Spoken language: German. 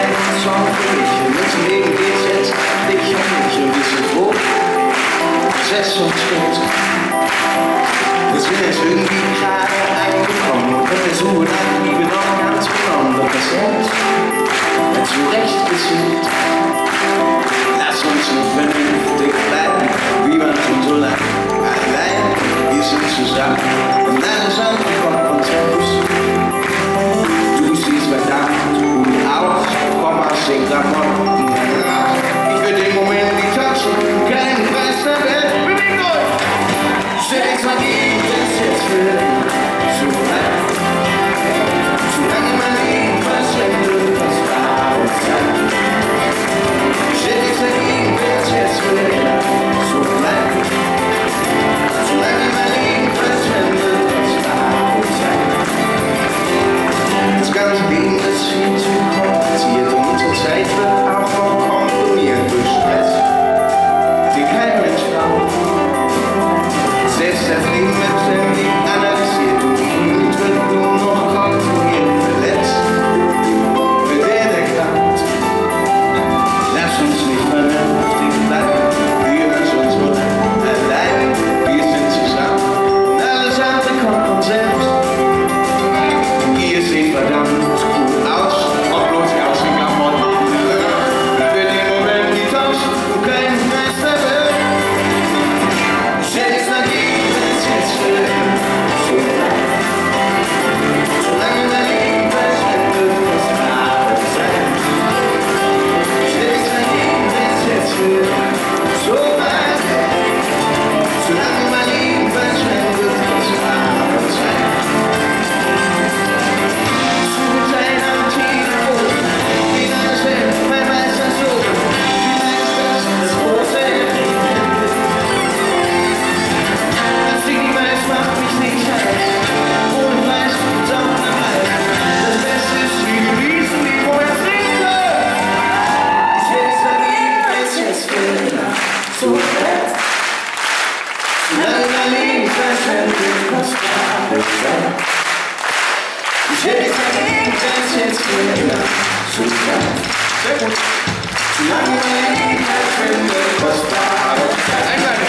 ein Song für mich. Mit dem Leben geht's jetzt dich und mich und wir sind froh. Setz uns gut. Wir sind jetzt irgendwie gerade angekommen und wir suchen nach Liebe noch ganz benommen. Doch das Herz hat zurechtgesucht. Lass uns nur vernünftig bleiben, wie man schon so lang allein. Wir sind zusammen und alles andere kommt von selbst. Du siehst verdammt gut aus, komm aus den Klamotten heraus. Ich will den Moment nicht tauschen, keinen Preis der Welt. Bewegt euch! Stell mal die, das jetzt für so lang. So lange mein Leben verschwendet, was war und sein. Stell dich dagegen, das jetzt für so lang. So lange mein Leben verschwendet, was war und sein. Das ganze Leben ist viel zu kompliziert und unsere Zeit wird auch noch komprimiert durch Stress, den kein Mensch braucht. Selbst das Leben wird ständig analysiert und gefühlt wird nur noch kontrolliert. Verletzt wird der glaubt. Lass uns nicht vernünftig bleiben, wir sind so allein, wir sind zusammen und alles andere kommt von selbst. Ihr seht verdammt gut aus, ob bloß aus den Klamotten. Ich will den Moment nicht tauschen und keinen Preis der Welt. Stell dich dagegen, das jetzt für so lang. Solange mein Leben verschwendet, was war und sein. Stell dich dagegen, das jetzt für so lang. Solange mein Leben verschwendet, was war und sein. Ich hätte dagegen, das jetzt für so lang. Sehr gut. Lange mein Leben verschwendet, kostbar.